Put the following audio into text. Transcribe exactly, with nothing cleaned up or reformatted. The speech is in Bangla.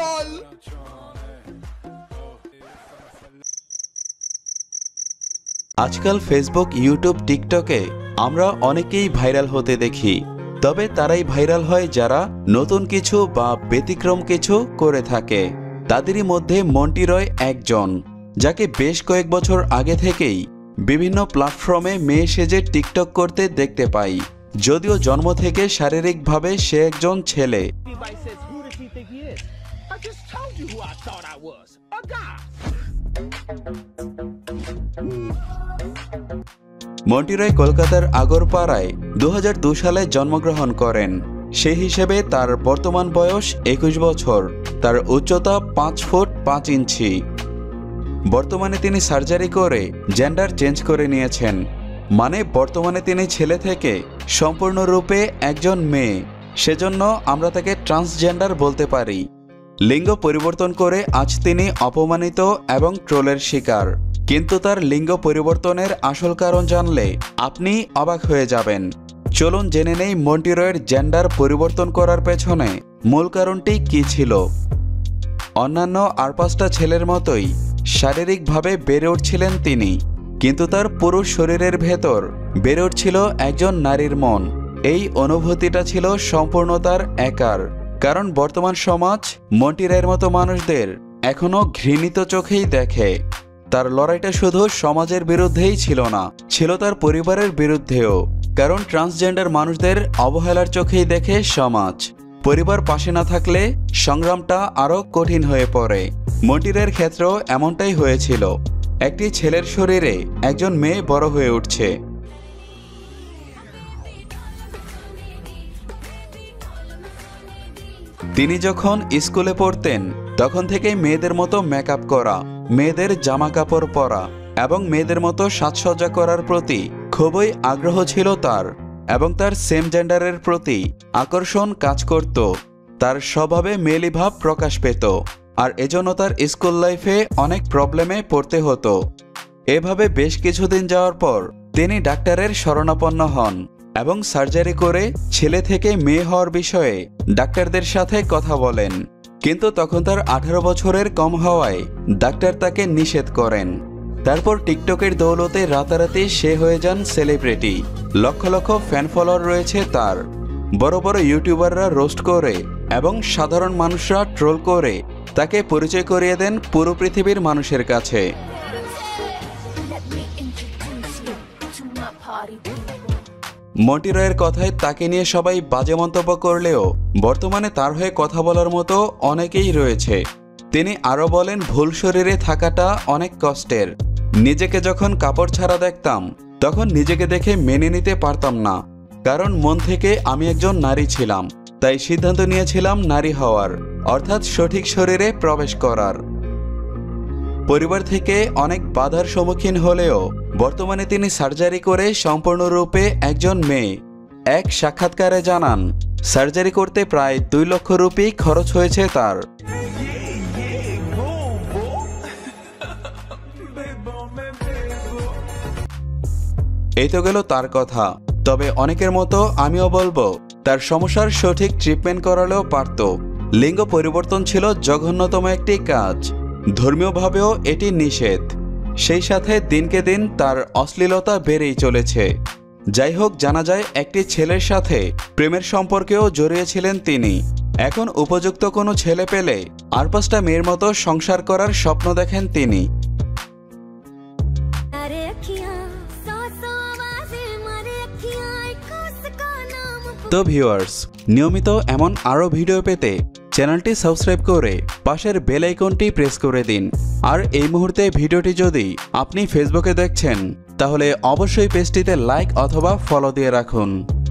লল। আজকাল ফেসবুক, ইউটিউব, টিকটকে আমরা অনেকেই ভাইরাল হতে দেখি। তবে তারাই ভাইরাল হয় যারা নতুন কিছু বা ব্যতিক্রম কিছু করে থাকে। তাদেরই মধ্যে মন্টি রয় একজন, যাকে বেশ কয়েক বছর আগে থেকেই বিভিন্ন প্ল্যাটফর্মে মেয়ে সেজে টিকটক করতে দেখতে পাই। যদিও জন্ম থেকে শারীরিকভাবে সে একজন ছেলে। মন্টি রয় কলকাতার আগরপাড়ায় দু হাজার দুই সালে জন্মগ্রহণ করেন। সেই হিসেবে তার বর্তমান বয়স একুশ বছর। তার উচ্চতা পাঁচ ফুট পাঁচ ইঞ্চি। বর্তমানে তিনি সার্জারি করে জেন্ডার চেঞ্জ করে নিয়েছেন, মানে বর্তমানে তিনি ছেলে থেকে সম্পূর্ণরূপে একজন মেয়ে। সেজন্য আমরা তাকে ট্রান্সজেন্ডার বলতে পারি। লিঙ্গ পরিবর্তন করে আজ তিনি অপমানিত এবং ট্রোলের শিকার। কিন্তু তার লিঙ্গ পরিবর্তনের আসল কারণ জানলে আপনি অবাক হয়ে যাবেন। চলুন জেনে নেই মন্টি রয়ের জেন্ডার পরিবর্তন করার পেছনে মূল কারণটি কী ছিল। অন্যান্য আর পাঁচটা ছেলের মতোই শারীরিকভাবে বেড়ে উঠছিলেন তিনি, কিন্তু তার পুরো শরীরের ভেতর বেড়ে উঠছিল একজন নারীর মন। এই অনুভূতিটা ছিল সম্পূর্ণ তার একার। কারণ বর্তমান সমাজ মন্টি রয়ের মতো মানুষদের এখনো ঘৃণিত চোখেই দেখে। তার লড়াইটা শুধু সমাজের বিরুদ্ধেই ছিল না, ছিল তার পরিবারের বিরুদ্ধেও। কারণ ট্রান্সজেন্ডার মানুষদের অবহেলার চোখেই দেখে সমাজ। পরিবার পাশে না থাকলে সংগ্রামটা আরও কঠিন হয়ে পড়ে। মন্টি রয়ের ক্ষেত্রেও এমনটাই হয়েছিল। একটি ছেলের শরীরে একজন মেয়ে বড় হয়ে উঠছে। তিনি যখন স্কুলে পড়তেন তখন থেকেই মেয়েদের মতো মেকআপ করা, মেয়েদের জামা কাপড় পরা এবং মেয়েদের মতো সাজসজ্জা করার প্রতি খুবই আগ্রহ ছিল তার। এবং তার সেম জেন্ডারের প্রতি আকর্ষণ কাজ করত। তার স্বভাবে মেয়েলি ভাব প্রকাশ পেত, আর এজন্য তার স্কুল লাইফে অনেক প্রবলেমে পড়তে হতো। এভাবে বেশ কিছুদিন যাওয়ার পর তিনি ডাক্তারের শরণাপন্ন হন এবং সার্জারি করে ছেলে থেকে মেয়ে হওয়ার বিষয়ে ডাক্তারদের সাথে কথা বলেন। কিন্তু তখন তার আঠারো বছরের কম হওয়ায় ডাক্তার তাকে নিষেধ করেন। তারপর টিকটকের দৌলতে রাতারাতি সে হয়ে যান celebrity. Lakh lakh fan follower রয়েছে তার। বড় বড় ইউটিউবাররা রোস্ট করে এবং সাধারণ মানুষরা ট্রোল করে তাকে পরিচয় করিয়ে দেন পুরো পৃথিবীর মানুষের কাছে। মন্টি রয়ের কথায় তাকে নিয়ে সবাই বাজে মন্তব্য করলেও বর্তমানে তার হয়ে কথা বলার মতো অনেকেই রয়েছে। তিনি আরও বলেন, ভুল শরীরে থাকাটা অনেক কষ্টের। নিজেকে যখন কাপড় ছাড়া দেখতাম তখন নিজেকে দেখে মেনে নিতে পারতাম না, কারণ মন থেকে আমি একজন নারী ছিলাম। তাই সিদ্ধান্ত নিয়েছিলাম নারী হওয়ার, অর্থাৎ সঠিক শরীরে প্রবেশ করার। পরিবার থেকে অনেক বাধার সম্মুখীন হলেও বর্তমানে তিনি সার্জারি করে সম্পূর্ণরূপে একজন মেয়ে। এক সাক্ষাৎকারে জানান, সার্জারি করতে প্রায় দুই লক্ষ রুপি খরচ হয়েছে তার। এই তো গেল তার কথা। তবে অনেকের মতো আমিও বলবো, তার সমস্যার সঠিক ট্রিটমেন্ট করালেও পারত। লিঙ্গ পরিবর্তন ছিল জঘন্যতম একটি কাজ। ধর্মীয়ভাবেও এটি নিষেধ। সেই সাথে দিনকে দিন তার অশ্লীলতা বেড়েই চলেছে। যাই হোক, জানা যায় একটি ছেলের সাথে প্রেমের সম্পর্কেও জড়িয়েছিলেন তিনি। এখন উপযুক্ত কোনো ছেলে পেলে আর পাঁচটা মেয়ের মতো সংসার করার স্বপ্ন দেখেন তিনি। তো ভিউয়ার্স, নিয়মিত এমন আরও ভিডিও পেতে চ্যানেলটি সাবস্ক্রাইব করে পাশের বেল আইকনটি প্রেস করে দিন। আর এই মুহূর্তে ভিডিওটি যদি আপনি ফেসবুকে দেখছেন তাহলে অবশ্যই পেজটিতে লাইক অথবা ফলো দিয়ে রাখুন।